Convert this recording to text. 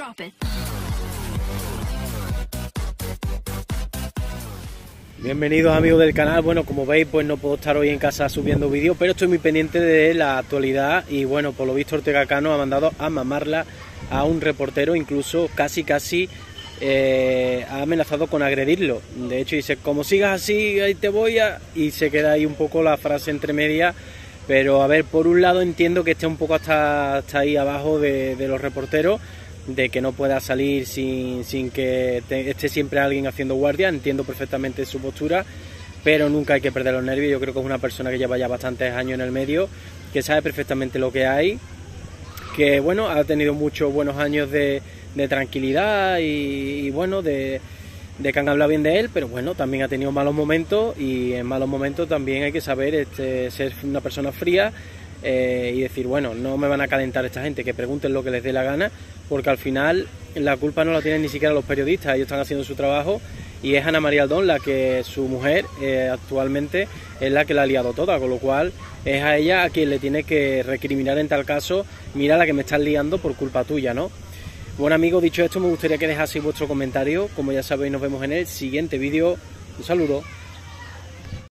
Bienvenidos amigos del canal. Bueno, como veis, pues no puedo estar hoy en casa subiendo vídeos, pero estoy muy pendiente de la actualidad y bueno, por lo visto Ortega Cano ha mandado a mamarla a un reportero, incluso casi ha amenazado con agredirlo. De hecho dice, como sigas así, ahí te voy a... y se queda ahí un poco la frase entre medias. Pero a ver, por un lado entiendo que esté un poco hasta ahí abajo de los reporteros, de que no pueda salir sin que esté siempre alguien haciendo guardia. Entiendo perfectamente su postura, pero nunca hay que perder los nervios. Yo creo que es una persona que lleva ya bastantes años en el medio, que sabe perfectamente lo que hay, que bueno, ha tenido muchos buenos años de tranquilidad y bueno, de que han hablado bien de él, pero bueno, también ha tenido malos momentos y en malos momentos también hay que saber ser una persona fría y decir, bueno, no me van a calentar esta gente, que pregunten lo que les dé la gana, porque al final la culpa no la tienen ni siquiera los periodistas, ellos están haciendo su trabajo y es Ana María Aldón la que su mujer actualmente es la que la ha liado toda, con lo cual es a ella a quien le tiene que recriminar en tal caso, mira la que me estás liando por culpa tuya, ¿no? Bueno amigos, dicho esto, me gustaría que dejaseis vuestro comentario. Como ya sabéis, nos vemos en el siguiente vídeo. Un saludo.